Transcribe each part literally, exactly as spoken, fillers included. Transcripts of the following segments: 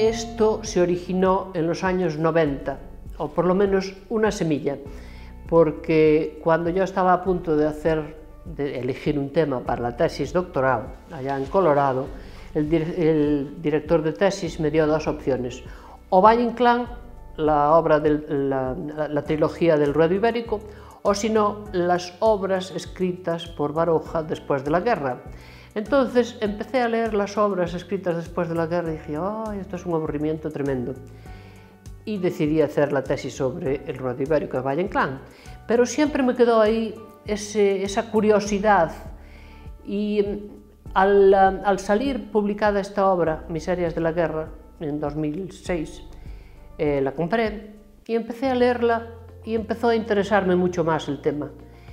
esto se originó en los años noventa, o por lo menos una semilla, porque cuando yo estaba a punto de hacer, de elegir un tema para la tesis doctoral, allá en Colorado, el, dir el director de tesis me dio dos opciones: o Valle Inclán, la obra de la, la, la trilogía del Ruedo Ibérico, o si no, las obras escritas por Baroja después de la guerra. Entonces empecé a leer las obras escritas después de la guerra y dije, ¡ay, esto es un aburrimiento tremendo! Y decidí hacer la tesis sobre el Ruedo Ibérico de Valle Inclán. Pero siempre me quedó ahí ese, esa curiosidad, y al, al salir publicada esta obra, Miserias de la Guerra, en dos mil seis, eh, la compré y empecé a leerla y empezó a interesarme mucho más el tema.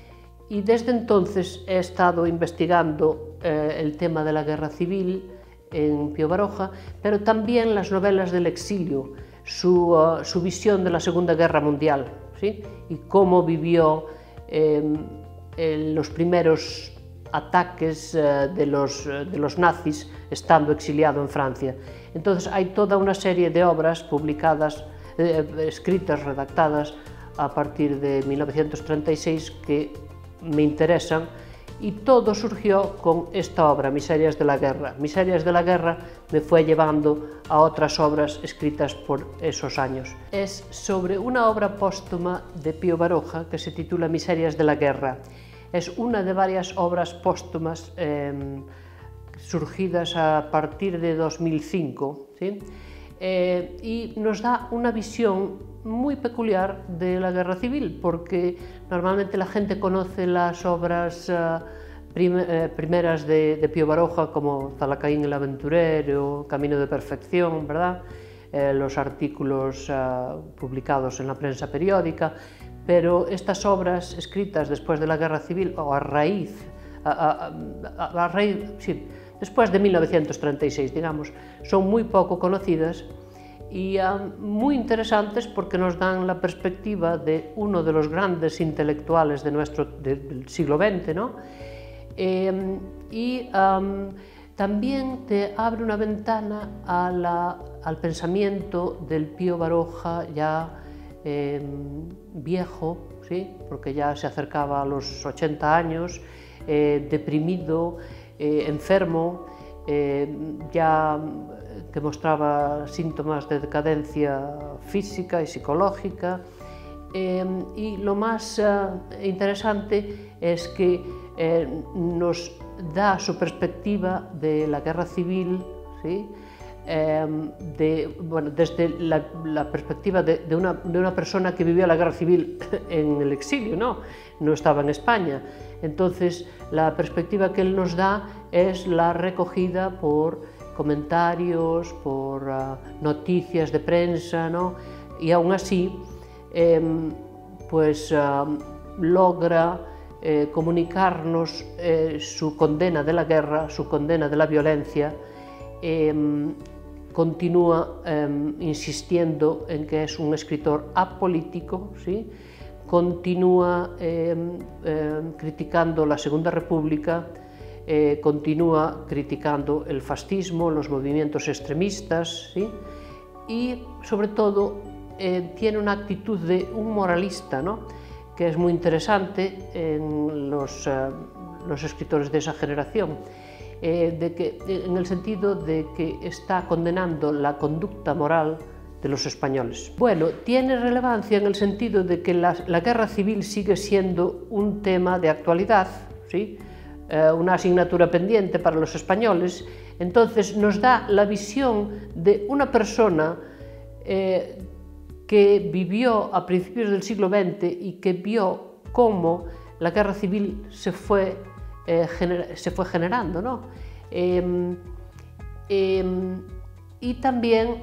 Y desde entonces he estado investigando eh, el tema de la guerra civil en Pío Baroja, pero también las novelas del exilio, su, uh, su visión de la Segunda Guerra Mundial, ¿sí? Y cómo vivió eh, eh, los primeros ataques eh, de, los, de los nazis estando exiliado en Francia. Entonces hay toda una serie de obras publicadas, eh, escritas, redactadas a partir de mil novecientos treinta y seis que me interesan, y todo surgió con esta obra, Miserias de la Guerra. Miserias de la Guerra me fue llevando a otras obras escritas por esos años. Es sobre una obra póstuma de Pío Baroja que se titula Miserias de la Guerra. Es una de varias obras póstumas eh, surgidas a partir de dos mil cinco, ¿sí? Eh, y nos da una visión muy peculiar de la guerra civil, porque normalmente la gente conoce las obras uh, prim eh, primeras de, de Pío Baroja, como Zalacaín el Aventurero, Camino de Perfección, ¿verdad? Eh, los artículos uh, publicados en la prensa periódica, pero estas obras escritas después de la guerra civil, o a raíz, a, a, a, a raíz sí, después de mil novecientos treinta y seis, digamos, son muy poco conocidas y uh, muy interesantes, porque nos dan la perspectiva de uno de los grandes intelectuales de nuestro, de, del siglo veinte, ¿no? Eh, y um, también te abre una ventana a la, al pensamiento del Pío Baroja ya eh, viejo, ¿sí? Porque ya se acercaba a los ochenta años, eh, deprimido, eh, enfermo, eh, ya que mostraba síntomas de decadencia física y psicológica. Eh, y lo más uh, interesante es que eh, nos da su perspectiva de la guerra civil, ¿sí? eh, de, bueno, desde la, la perspectiva de, de, una, de una persona que vivió la guerra civil en el exilio, ¿no? No estaba en España. Entonces, la perspectiva que él nos da es la recogida por comentarios, por uh, noticias de prensa, ¿no? Y aún así, eh, pues uh, logra eh, comunicarnos eh, su condena de la guerra, su condena de la violencia. Eh, continúa eh, insistiendo en que es un escritor apolítico, ¿sí? Continúa eh, eh, criticando la Segunda República, eh, continúa criticando el fascismo, los movimientos extremistas, ¿sí? Y sobre todo eh, tiene una actitud de un moralista, ¿no? Que es muy interesante en los, eh, los escritores de esa generación, eh, de que, en el sentido de que está condenando la conducta moral de los españoles. Bueno, tiene relevancia en el sentido de que la, la guerra civil sigue siendo un tema de actualidad, ¿sí? Eh, una asignatura pendiente para los españoles. Entonces nos da la visión de una persona eh, que vivió a principios del siglo veinte y que vio cómo la guerra civil se fue, eh, gener se fue generando, ¿no? Eh, eh, y también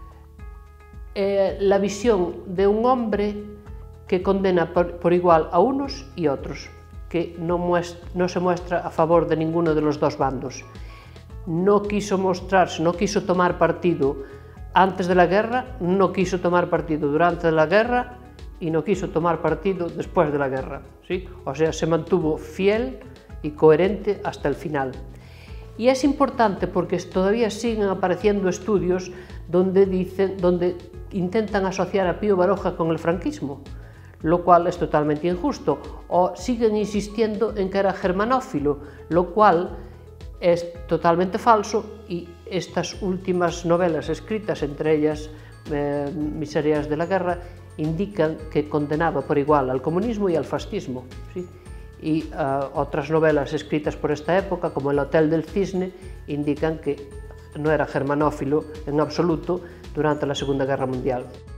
eh, la visión de un hombre que condena por, por igual a unos y otros, que no, no se muestra a favor de ninguno de los dos bandos. No quiso mostrarse, no quiso tomar partido antes de la guerra, no quiso tomar partido durante la guerra y no quiso tomar partido después de la guerra, ¿sí? O sea, se mantuvo fiel y coherente hasta el final. Y es importante porque todavía siguen apareciendo estudios donde, dicen, donde intentan asociar a Pío Baroja con el franquismo, lo cual es totalmente injusto, o siguen insistiendo en que era germanófilo, lo cual es totalmente falso, y estas últimas novelas escritas, entre ellas eh, Miserias de la guerra, indican que condenaba por igual al comunismo y al fascismo, ¿sí? Y uh, otras novelas escritas por esta época, como El Hotel del Cisne, indican que no era germanófilo en absoluto durante la Segunda Guerra Mundial.